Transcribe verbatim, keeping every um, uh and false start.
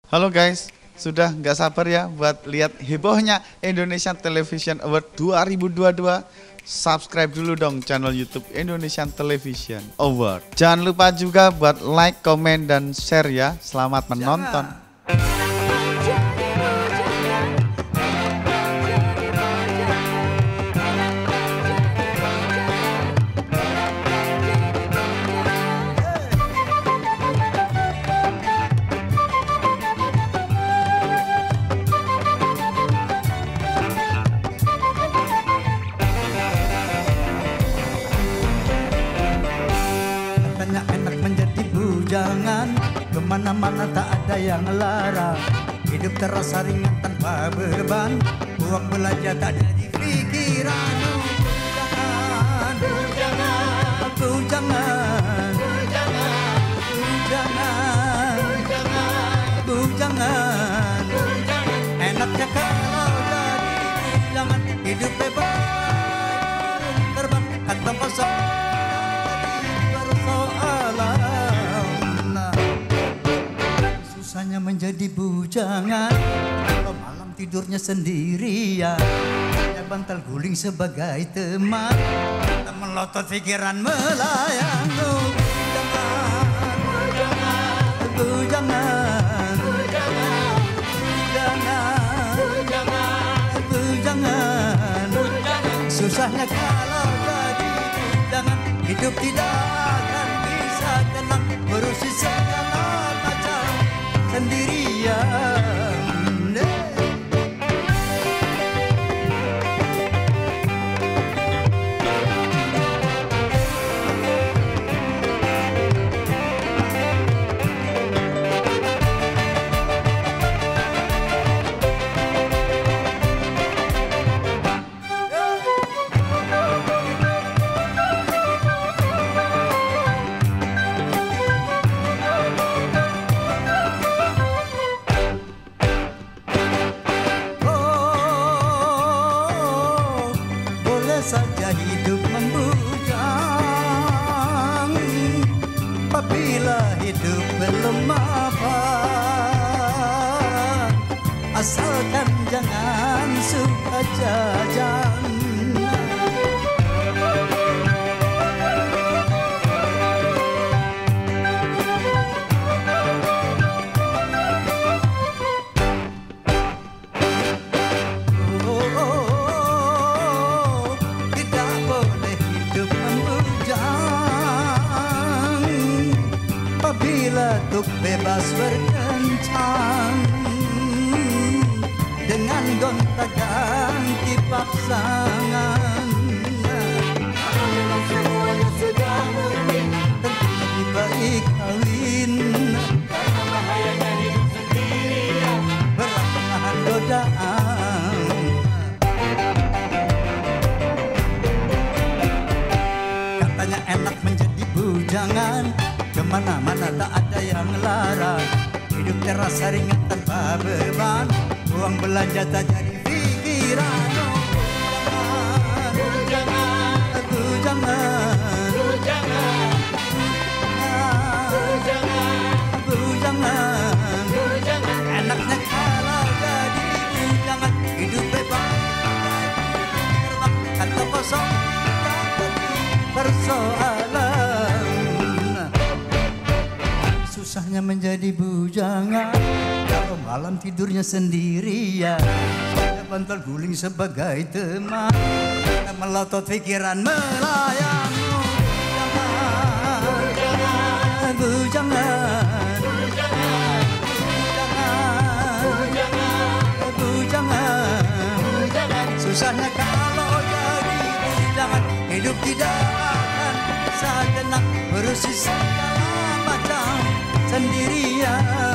Halo guys, sudah nggak sabar ya buat lihat hebohnya Indonesian Television Award dua ribu dua puluh dua. Subscribe dulu dong channel YouTube Indonesian Television Award. Jangan lupa juga buat like, komen, dan share ya. Selamat menonton. Enak menjadi bujangan, kemana-mana tak ada yang larang. Hidup terasa ringan tanpa beban, uang belanja tak ada di pikiran. Bujangan, bujangan, bujangan, bujangan, bujangan, bujangan. Enaknya kalau jadi bujangan, hidup bebas terbang tanpa pasang. Susahnya menjadi bujangan, kalau malam tidurnya sendirian, punya bantal guling sebagai teman, tak melotot pikiran melayang. Bujangan, bujangan, bujangan, bujangan, bujangan, bujangan. Susahnya kalau jadi bujangan, hidup tidak akan bisa tenang, berusi segala macam sendirian. Saja hidup membujang, apabila hidup belum mapan, asalkan jangan suka jajan. Apabila tuk bebas berkencang, dengan gonta-ganti pasangan, kalau semuanya sudah murni, tentu lebih baik kawin. Karena bahayanya hidup sendirian, berat menahan godaan. Katanya enak menjadi bujangan, kemana-mana tak ada yang larang. Hidup terasa ringan tanpa beban, uang belanja tak jadi pikiran. Bujangan, bujangan, bujangan, bujangan, bujangan, bujangan. Enaknya kalau jadi bujangan, hidup bebas terbang atau kosong tak persoalan. Susahnya menjadi bujangan, kalau malam tidurnya sendirian, punya bantal guling sebagai teman, tak melotot pikiran melayang. Bujangan, bujangan, bujangan, bujangan, bujangan, bujangan. Susahnya kalau jadi bujangan, hidup tidak akan bisa tenang, berusi segala macam sendirian.